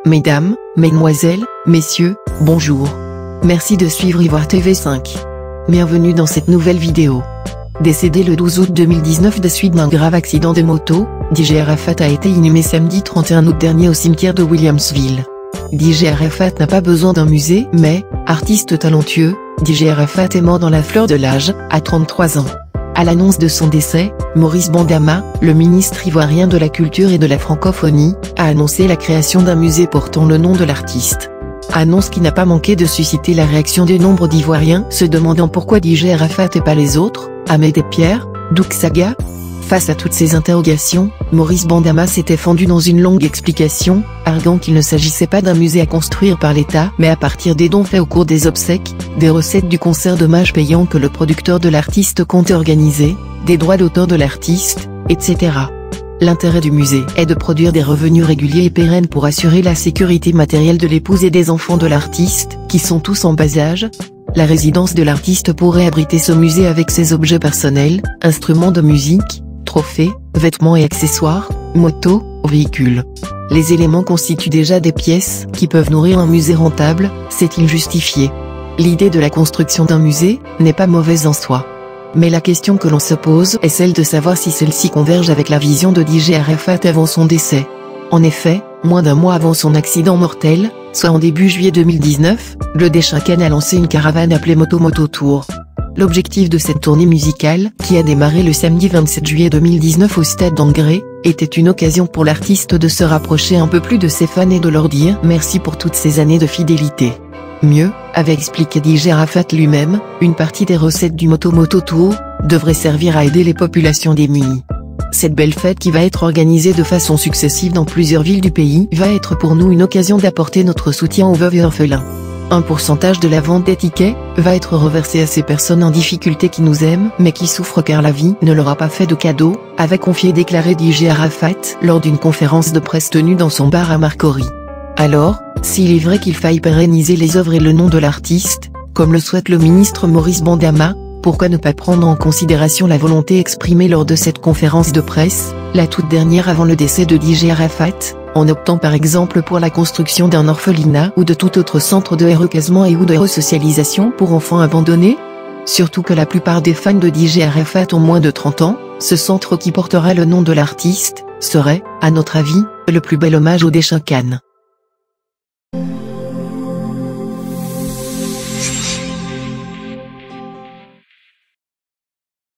Mesdames, Mesdemoiselles, Messieurs, bonjour. Merci de suivre Ivoire TV 5. Bienvenue dans cette nouvelle vidéo. Décédé le 12 août 2019 de suite d'un grave accident de moto, DJ Arafat a été inhumé samedi 31 août dernier au cimetière de Williamsville. DJ Arafat n'a pas besoin d'un musée mais, artiste talentueux, DJ Arafat est mort dans la fleur de l'âge, à 33 ans. À l'annonce de son décès, Maurice Bandama, le ministre ivoirien de la Culture et de la Francophonie, a annoncé la création d'un musée portant le nom de l'artiste. Annonce qui n'a pas manqué de susciter la réaction de nombre d'Ivoiriens se demandant pourquoi DJ Arafat et pas les autres, Ahmed et Pierre, Douk Saga. Face à toutes ces interrogations, Maurice Bandama s'était fendu dans une longue explication, arguant qu'il ne s'agissait pas d'un musée à construire par l'État mais à partir des dons faits au cours des obsèques, des recettes du concert d'hommage payant que le producteur de l'artiste compte organiser, des droits d'auteur de l'artiste, etc. L'intérêt du musée est de produire des revenus réguliers et pérennes pour assurer la sécurité matérielle de l'épouse et des enfants de l'artiste, qui sont tous en bas âge. La résidence de l'artiste pourrait abriter ce musée avec ses objets personnels, instruments de musique, trophées, vêtements et accessoires, motos, véhicules. Les éléments constituent déjà des pièces qui peuvent nourrir un musée rentable, c'est-il justifié. L'idée de la construction d'un musée n'est pas mauvaise en soi. Mais la question que l'on se pose est celle de savoir si celle-ci converge avec la vision de DJ Arafat avant son décès. En effet, moins d'un mois avant son accident mortel, soit en début juillet 2019, le Deschinken a lancé une caravane appelée Moto Tour. L'objectif de cette tournée musicale, qui a démarré le samedi 27 juillet 2019 au stade d'Angré, était une occasion pour l'artiste de se rapprocher un peu plus de ses fans et de leur dire merci pour toutes ces années de fidélité. Mieux, avait expliqué DJ Arafat lui-même, une partie des recettes du Moto Tour devrait servir à aider les populations démunies. Cette belle fête qui va être organisée de façon successive dans plusieurs villes du pays va être pour nous une occasion d'apporter notre soutien aux veuves et orphelins. Un pourcentage de la vente des tickets va être reversé à ces personnes en difficulté qui nous aiment mais qui souffrent car la vie ne leur a pas fait de cadeau, avait confié et déclaré DJ Arafat lors d'une conférence de presse tenue dans son bar à Marcory. Alors, s'il est vrai qu'il faille pérenniser les œuvres et le nom de l'artiste, comme le souhaite le ministre Maurice Bandama, pourquoi ne pas prendre en considération la volonté exprimée lors de cette conférence de presse, la toute dernière avant le décès de DJ Arafat, en optant par exemple pour la construction d'un orphelinat ou de tout autre centre de recasement et ou de resocialisation pour enfants abandonnés? Surtout que la plupart des fans de DJ Arafat ont moins de 30 ans, ce centre qui portera le nom de l'artiste, serait, à notre avis, le plus bel hommage au Deschinken.